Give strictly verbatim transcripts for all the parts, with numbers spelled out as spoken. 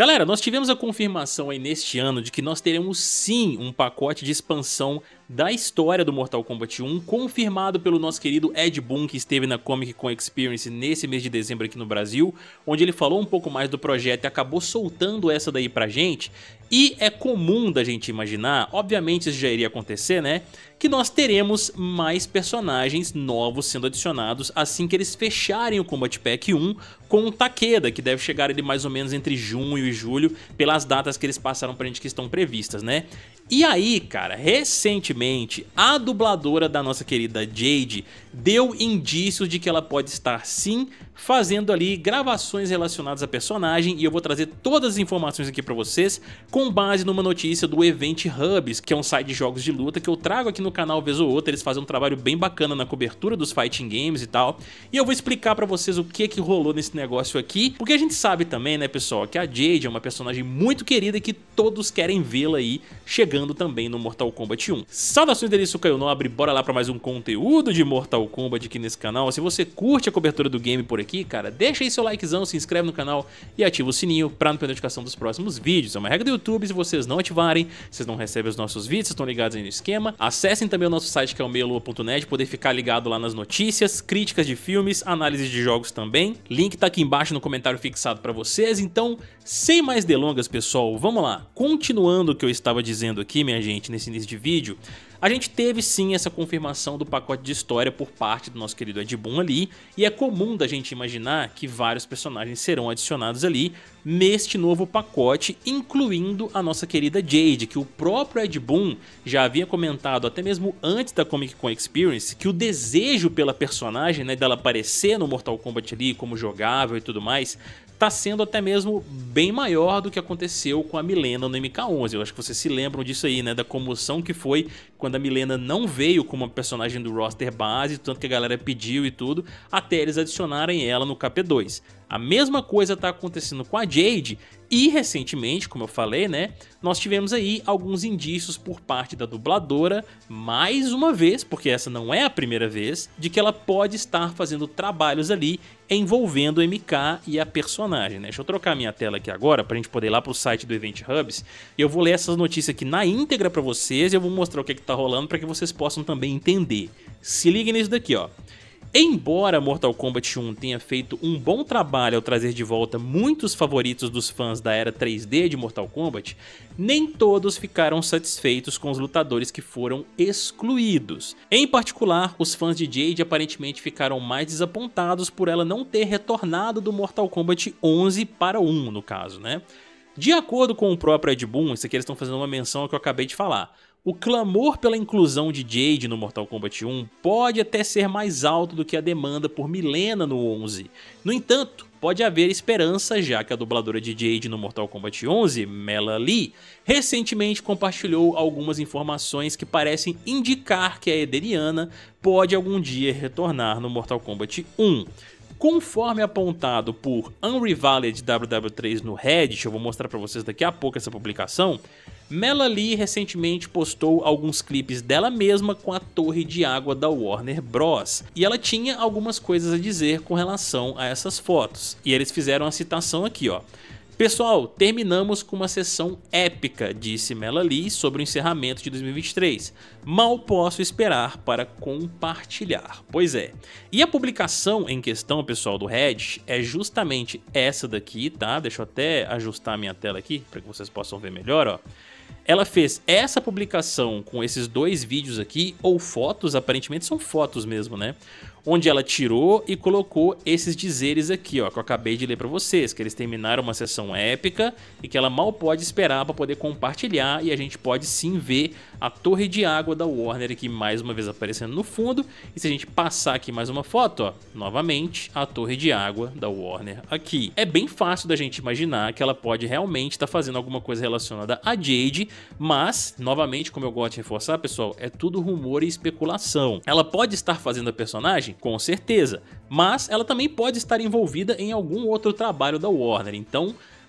Galera, nós tivemos a confirmação aí neste ano de que nós teremos sim um pacote de expansão da história do Mortal Kombat um, confirmado pelo nosso querido Ed Boon, que esteve na Comic Con Experience nesse mês de dezembro aqui no Brasil, onde ele falou um pouco mais do projeto e acabou soltando essa daí pra gente. E é comum da gente imaginar, obviamente isso já iria acontecer, né, que nós teremos mais personagens novos sendo adicionados assim que eles fecharem o Combat Pack um com o Takeda, que deve chegar ali mais ou menos entre junho e julho, pelas datas que eles passaram pra gente que estão previstas, né. E aí, cara, recentemente a dubladora da nossa querida Jade deu indícios de que ela pode estar sim fazendo ali gravações relacionadas a personagem, e eu vou trazer todas as informações aqui pra vocês com base numa notícia do Event Hubs, que é um site de jogos de luta que eu trago aqui no canal vez ou outra. Eles fazem um trabalho bem bacana na cobertura dos fighting games e tal, e eu vou explicar pra vocês o que que rolou nesse negócio aqui, porque a gente sabe também, né, pessoal, que a Jade é uma personagem muito querida e que todos querem vê-la aí chegando também no Mortal Kombat um. Saudações dele, Caio Nobre, bora lá pra mais um conteúdo de Mortal Kombat aqui nesse canal. Se você curte a cobertura do game por aqui, cara, deixa aí seu likezão, se inscreve no canal e ativa o sininho pra não perder a notificação dos próximos vídeos. É uma regra do YouTube, se vocês não ativarem, vocês não recebem os nossos vídeos, vocês estão ligados aí no esquema. Acessem também o nosso site, que é o meia lua ponto net, poder ficar ligado lá nas notícias, críticas de filmes, análise de jogos também. Link tá aqui embaixo no comentário fixado pra vocês. Então, sem mais delongas, pessoal, vamos lá. Continuando o que eu estava dizendo aqui, minha gente, nesse início de vídeo, a gente teve sim essa confirmação do pacote de história por parte do nosso querido Ed Boon ali, e é comum da gente imaginar que vários personagens serão adicionados ali neste novo pacote, incluindo a nossa querida Jade, que o próprio Ed Boon já havia comentado até mesmo antes da Comic Con Experience, que o desejo pela personagem, né, dela aparecer no Mortal Kombat ali como jogável e tudo mais, tá sendo até mesmo bem maior do que aconteceu com a Mileena no M K onze. Eu acho que vocês se lembram disso aí, né, da comoção que foi quando a Mileena não veio como uma personagem do roster base, tanto que a galera pediu e tudo, até eles adicionarem ela no K P dois. A mesma coisa tá acontecendo com a Jade, e recentemente, como eu falei, né, nós tivemos aí alguns indícios por parte da dubladora, mais uma vez, porque essa não é a primeira vez, de que ela pode estar fazendo trabalhos ali envolvendo o M K e a personagem, né? Deixa eu trocar minha tela aqui agora pra gente poder ir lá pro site do Event Hubs, e eu vou ler essas notícias aqui na íntegra pra vocês, e eu vou mostrar o que é que tá rolando pra que vocês possam também entender. Se liguem nisso daqui, ó. Embora Mortal Kombat um tenha feito um bom trabalho ao trazer de volta muitos favoritos dos fãs da era três D de Mortal Kombat, nem todos ficaram satisfeitos com os lutadores que foram excluídos. Em particular, os fãs de Jade aparentemente ficaram mais desapontados por ela não ter retornado do Mortal Kombat onze para o um, no caso, né? De acordo com o próprio Ed Boon, isso aqui eles estão fazendo uma menção ao que eu acabei de falar. O clamor pela inclusão de Jade no Mortal Kombat um pode até ser mais alto do que a demanda por Mileena no onze. No entanto, pode haver esperança, já que a dubladora de Jade no Mortal Kombat onze, Mela Lee, recentemente compartilhou algumas informações que parecem indicar que a Ederiana pode algum dia retornar no Mortal Kombat um. Conforme apontado por Unrivaled W W três no Reddit, eu vou mostrar para vocês daqui a pouco essa publicação, Mela Lee recentemente postou alguns clipes dela mesma com a torre de água da Warner Bros. E ela tinha algumas coisas a dizer com relação a essas fotos. E eles fizeram a citação aqui, ó. Pessoal, terminamos com uma sessão épica, disse Mela Lee sobre o encerramento de dois mil e vinte e três. Mal posso esperar para compartilhar. Pois é. E a publicação em questão, pessoal, do Reddit é justamente essa daqui, tá? Deixa eu até ajustar a minha tela aqui para que vocês possam ver melhor, ó. Ela fez essa publicação com esses dois vídeos aqui, ou fotos, aparentemente são fotos mesmo, né? Onde ela tirou e colocou esses dizeres aqui, ó, que eu acabei de ler pra vocês, que eles terminaram uma sessão épica e que ela mal pode esperar pra poder compartilhar, e a gente pode sim ver a torre de água da Warner aqui mais uma vez aparecendo no fundo, e se a gente passar aqui mais uma foto, ó, novamente a torre de água da Warner aqui. É bem fácil da gente imaginar que ela pode realmente estar fazendo alguma coisa relacionada a Jade, mas, novamente, como eu gosto de reforçar, pessoal, é tudo rumor e especulação. Ela pode estar fazendo a personagem? Com certeza, mas ela também pode estar envolvida em algum outro trabalho da Warner, então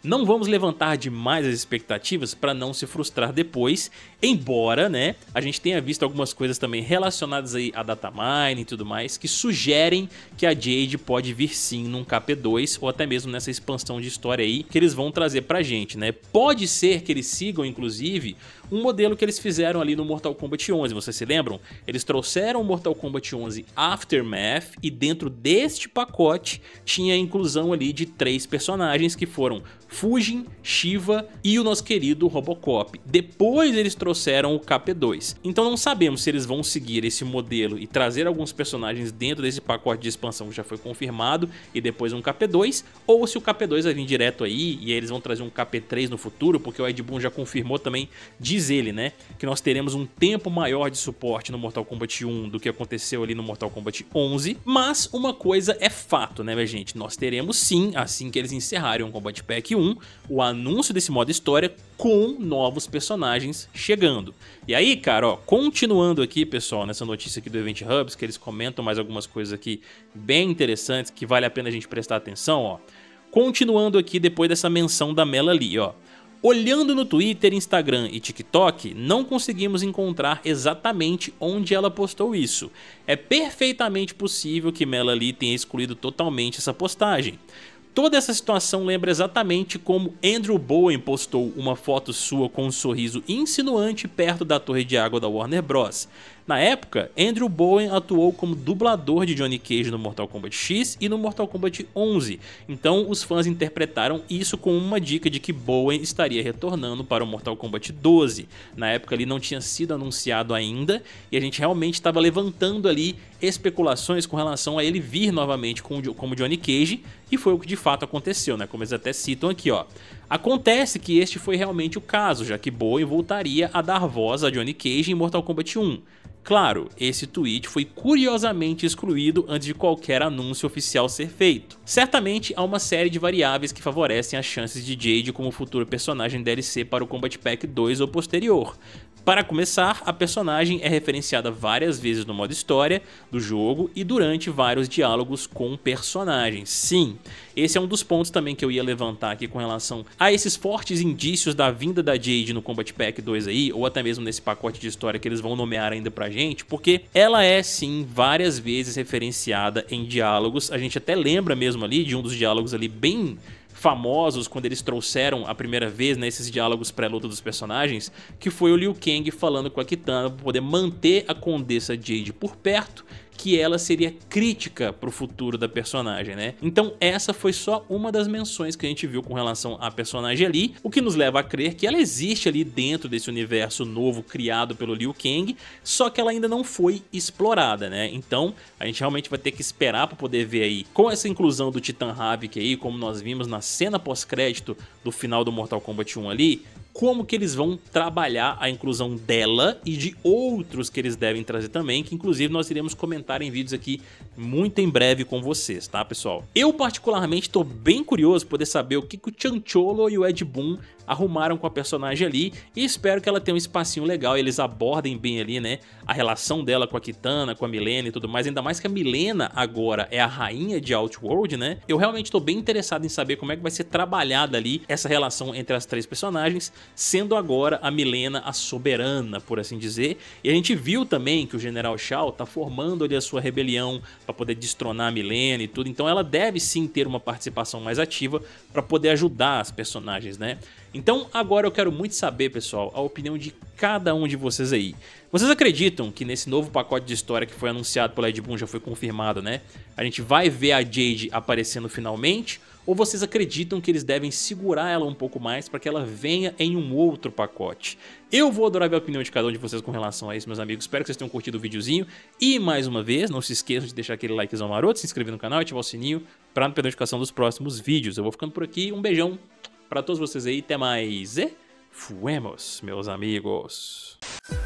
Não vamos levantar demais as expectativas para não se frustrar depois, embora, né, a gente tenha visto algumas coisas também relacionadas aí a datamine e tudo mais, que sugerem que a Jade pode vir sim num K P dois, ou até mesmo nessa expansão de história aí que eles vão trazer pra gente, né. Pode ser que eles sigam, inclusive, um modelo que eles fizeram ali no Mortal Kombat onze, vocês se lembram? Eles trouxeram o Mortal Kombat onze Aftermath e dentro deste pacote tinha a inclusão ali de três personagens que foram Fujin, Shiva e o nosso querido Robocop. Depois eles trouxeram o K P dois. Então não sabemos se eles vão seguir esse modelo e trazer alguns personagens dentro desse pacote de expansão que já foi confirmado e depois um K P dois, ou se o K P dois vai vir direto aí e aí eles vão trazer um K P três no futuro, porque o Ed Boon já confirmou também, diz ele, né, que nós teremos um tempo maior de suporte no Mortal Kombat um do que aconteceu ali no Mortal Kombat onze. Mas uma coisa é fato, né, minha gente, nós teremos sim, assim que eles encerrarem o Combat Pack um, o anúncio desse modo história com novos personagens chegando. E aí, cara, ó, continuando aqui, pessoal, nessa notícia aqui do Event Hubs, que eles comentam mais algumas coisas aqui bem interessantes que vale a pena a gente prestar atenção, ó. Continuando aqui depois dessa menção da Mela ali, ó. Olhando no Twitter, Instagram e TikTok, não conseguimos encontrar exatamente onde ela postou isso. É perfeitamente possível que Mela Lee tenha excluído totalmente essa postagem. Toda essa situação lembra exatamente como Andrew Bowen postou uma foto sua com um sorriso insinuante perto da torre de água da Warner Bros. Na época, Andrew Bowen atuou como dublador de Johnny Cage no Mortal Kombat X e no Mortal Kombat onze, então os fãs interpretaram isso como uma dica de que Bowen estaria retornando para o Mortal Kombat doze. Na época ele não tinha sido anunciado ainda e a gente realmente estava levantando ali especulações com relação a ele vir novamente como Johnny Cage, e foi o que de fato aconteceu, né? Como eles até citam aqui, ó. Acontece que este foi realmente o caso, já que Bowen voltaria a dar voz a Johnny Cage em Mortal Kombat um. Claro, esse tweet foi curiosamente excluído antes de qualquer anúncio oficial ser feito. Certamente há uma série de variáveis que favorecem as chances de Jade como futuro personagem D L C para o Combat Pack dois ou posterior. Para começar, a personagem é referenciada várias vezes no modo história do jogo e durante vários diálogos com personagens. Sim, esse é um dos pontos também que eu ia levantar aqui com relação a esses fortes indícios da vinda da Jade no Combat Pack dois aí, ou até mesmo nesse pacote de história que eles vão nomear ainda pra gente, porque ela é sim várias vezes referenciada em diálogos. A gente até lembra mesmo ali de um dos diálogos ali bem famosos quando eles trouxeram a primeira vez, né, esses diálogos pré-luta dos personagens, que foi o Liu Kang falando com a Kitana para poder manter a Condessa Jade por perto, que ela seria crítica pro futuro da personagem, né? Então essa foi só uma das menções que a gente viu com relação à personagem ali, o que nos leva a crer que ela existe ali dentro desse universo novo criado pelo Liu Kang, só que ela ainda não foi explorada, né? Então a gente realmente vai ter que esperar para poder ver aí, com essa inclusão do Titan Havik aí, como nós vimos na cena pós-crédito do final do Mortal Kombat um ali, como que eles vão trabalhar a inclusão dela e de outros que eles devem trazer também, que inclusive nós iremos comentar em vídeos aqui muito em breve com vocês, tá, pessoal? Eu particularmente tô bem curioso por poder saber o que, que o Chancholo e o Ed Boon arrumaram com a personagem ali, e espero que ela tenha um espacinho legal e eles abordem bem ali, né, a relação dela com a Kitana, com a Milena e tudo mais, ainda mais que a Milena agora é a rainha de Outworld, né? Eu realmente tô bem interessado em saber como é que vai ser trabalhada ali essa relação entre as três personagens, sendo agora a Milena a soberana, por assim dizer. E a gente viu também que o General Shao tá formando ali a sua rebelião para poder destronar a Milena e tudo, então ela deve sim ter uma participação mais ativa para poder ajudar as personagens, né? Então agora eu quero muito saber, pessoal, a opinião de cada um de vocês aí. Vocês acreditam que nesse novo pacote de história que foi anunciado pelo Ed Boon, já foi confirmado, né? A gente vai ver a Jade aparecendo finalmente? Ou vocês acreditam que eles devem segurar ela um pouco mais para que ela venha em um outro pacote? Eu vou adorar ver a opinião de cada um de vocês com relação a isso, meus amigos. Espero que vocês tenham curtido o videozinho. E mais uma vez, não se esqueçam de deixar aquele likezão maroto, se inscrever no canal e ativar o sininho para não perder a notificação dos próximos vídeos. Eu vou ficando por aqui, um beijão para todos vocês aí, até mais e fuemos, meus amigos.